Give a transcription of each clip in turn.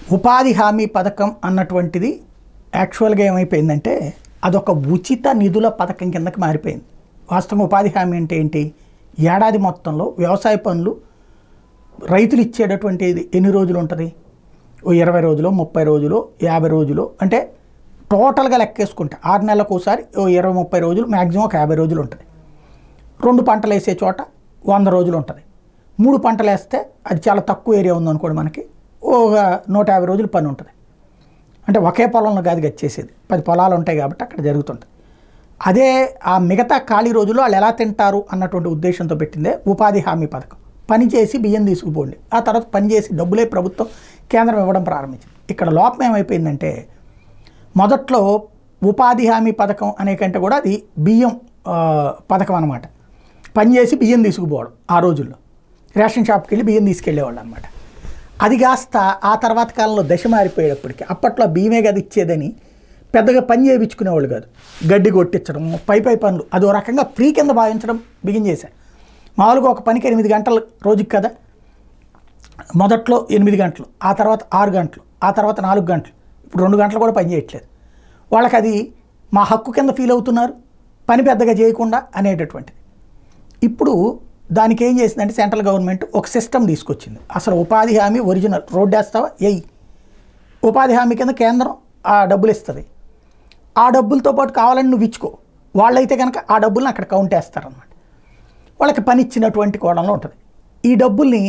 ఉపాధి హామీ పథకం అన్నటువంటిది యాక్చువల్గా ఏమైపోయిందంటే అదొక ఉచిత నిధుల పథకం కిందకి మారిపోయింది. వాస్తవం ఉపాధి హామీ అంటే ఏంటి? ఏడాది మొత్తంలో వ్యవసాయ పనులు రైతులు ఇచ్చేటటువంటిది ఎన్ని రోజులు ఉంటుంది? ఓ 20 రోజులు, 30 రోజులు, 50 రోజులు, అంటే టోటల్గా లెక్కేసుకుంటే 6 నెలలకు ఒకసారి ఓ 20-30 రోజులు, మ్యాక్సిమం ఒక 50 రోజులు ఉంటుంది. 2 పంటలు వేసే చోట 100 రోజులు ఉంటుంది. 3 పంటలు వేస్తే అది చాలా తక్కువ ఏరియా ఉందనుకోండి, మనకి ఒక 150 రోజులు పని ఉంటుంది. అంటే ఒకే పొలంలో కాదు గచ్చేసేది, 10 పొలాలు ఉంటాయి కాబట్టి అక్కడ జరుగుతుంటుంది. అదే ఆ మిగతా ఖాళీ రోజుల్లో వాళ్ళు ఎలా తింటారు అన్నటువంటి ఉద్దేశంతో పెట్టిందే ఉపాధి హామీ పథకం. పని చేసి బియ్యం తీసుకుపోండి, ఆ తర్వాత పని చేసి డబ్బులే ప్రభుత్వం కేంద్రం ఇవ్వడం ప్రారంభించింది. ఇక్కడ లోపం ఏమైపోయిందంటే మొదట్లో ఉపాధి హామీ పథకం అనే కంటే కూడా అది బియ్యం పథకం అనమాట. పని చేసి బియ్యం తీసుకుపోవడం. ఆ రోజుల్లో రేషన్ షాప్కి వెళ్ళి బియ్యం తీసుకెళ్ళేవాళ్ళు అనమాట. అది కాస్త ఆ తర్వాత కాలంలో దశ మారిపోయేటప్పటికి అప్పట్లో బియ్యమే కదా ఇచ్చేదని పెద్దగా పని చేయించుకునేవాళ్ళు కాదు. గడ్డి కొట్టించడం, పై పనులు అదో రకంగా ఫ్రీ కింద భావించడం బిగిన్ చేశారు. మామూలుగా ఒక పనికి 8 గంటలు రోజుకి కదా, మొదట్లో 8 గంటలు, ఆ తర్వాత 6 గంటలు, ఆ తర్వాత 4 గంటలు, ఇప్పుడు 2 గంటలు కూడా పని చేయట్లేదు. వాళ్ళకి అది మా హక్కు కింద ఫీల్ అవుతున్నారు, పని పెద్దగా చేయకుండా అనేటటువంటిది. ఇప్పుడు దానికి ఏం చేసిందంటే సెంట్రల్ గవర్నమెంట్ ఒక సిస్టమ్ తీసుకొచ్చింది. అసలు ఉపాధి హామీ ఒరిజినల్ రోడ్డు వేస్తావా ఎయ్యి, ఉపాధి హామీ కింద కేంద్రం ఆ డబ్బులు ఇస్తుంది. ఆ డబ్బులతో పాటు కావాలని నువ్వు ఇచ్చుకో, వాళ్ళైతే కనుక ఆ డబ్బుల్ని అక్కడ కౌంట్ వేస్తారనమాట. వాళ్ళకి పని ఇచ్చినటువంటి కోణంలో ఉంటుంది. ఈ డబ్బుల్ని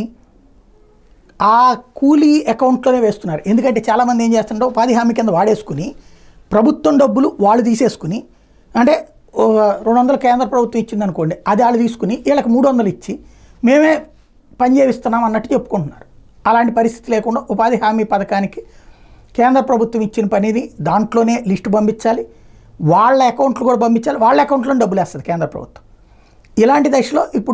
ఆ కూలీ అకౌంట్లోనే వేస్తున్నారు. ఎందుకంటే చాలామంది ఏం చేస్తుంటే ఉపాధి హామీ కింద వాడేసుకుని ప్రభుత్వం డబ్బులు వాళ్ళు తీసేసుకుని, అంటే 200 కేంద్ర ప్రభుత్వం ఇచ్చింది అనుకోండి, అది వాళ్ళు తీసుకుని వీళ్ళకి 300 ఇచ్చి మేమే పని చేయిస్తున్నాం అన్నట్టు చెప్పుకుంటున్నారు. అలాంటి పరిస్థితి లేకుండా ఉపాధి హామీ పథకానికి కేంద్ర ప్రభుత్వం ఇచ్చిన పనిని దాంట్లోనే లిస్టు పంపించాలి, వాళ్ళ అకౌంట్లు కూడా పంపించాలి, వాళ్ళ అకౌంట్లోనే డబ్బులు వేస్తుంది కేంద్ర ప్రభుత్వం. ఇలాంటి దశలో ఇప్పుడు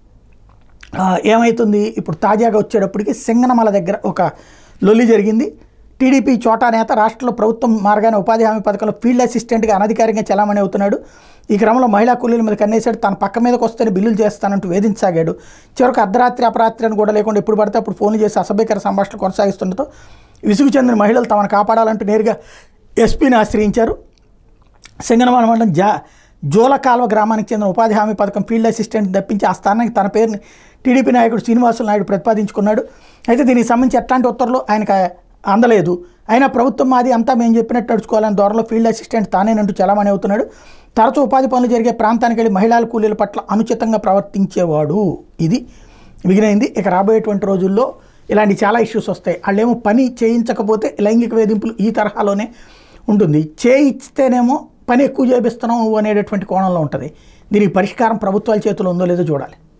ఏమవుతుంది, ఇప్పుడు తాజాగా వచ్చేటప్పటికి సింగనమల దగ్గర ఒక లొల్లి జరిగింది. టీడీపీ చోటా నేత రాష్ట్రంలో ప్రభుత్వం మార్గానే ఉపాధి హామీ పథకంలో ఫీల్డ్ అసిస్టెంట్గా అనధికారికంగా చలామణి అవుతున్నాడు. ఈ క్రమంలో మహిళా కూలీల మీద కన్నేశాడు. తన పక్క మీదకి వస్తేనే బిల్లులు చేస్తానంటూ వేధించసాగాడు. చివరికి అర్ధరాత్రి అపరాత్రి అని కూడా లేకుండా ఎప్పుడు పడితే అప్పుడు ఫోన్లు చేసి అసభ్యకర సంభాషణ కొనసాగిస్తుండటంతో విసుగు చెందిన మహిళలు తమను కాపాడాలంటూ నేరుగా ఎస్పీని ఆశ్రయించారు. సింగనమల మండలం జోలకాల్వ గ్రామానికి చెందిన ఉపాధి హామీ పథకం ఫీల్డ్ అసిస్టెంట్ తప్పించి ఆ స్థానానికి తన పేరుని టీడీపీ నాయకుడు శ్రీనివాసులు నాయుడు ప్రతిపాదించుకున్నాడు. అయితే దీనికి సంబంధించి ఎట్లాంటి ఉత్తర్వులు ఆయనకు అందలేదు. అయినా ప్రభుత్వం మాది అంతా మేము చెప్పినట్టు నడుచుకోవాలని ధోరణిలో ఫీల్డ్ అసిస్టెంట్ తానేనంటూ చలామణి అవుతున్నాడు. తరచూ ఉపాధి పనులు జరిగే ప్రాంతానికి వెళ్ళి మహిళల కూలీల పట్ల అనుచితంగా ప్రవర్తించేవాడు. ఇది మిగిలింది. ఇక రాబోయేటువంటి రోజుల్లో ఇలాంటి చాలా ఇష్యూస్ వస్తాయి. వాళ్ళేమో పని చేయించకపోతే లైంగిక వేధింపులు ఈ తరహాలోనే ఉంటుంది, చేయిస్తేనేమో పని ఎక్కువ చేపిస్తున్నావు నువ్వు అనేటటువంటి కోణంలో ఉంటుంది. దీనికి పరిష్కారం ప్రభుత్వాల చేతిలో ఉందో లేదో చూడాలి.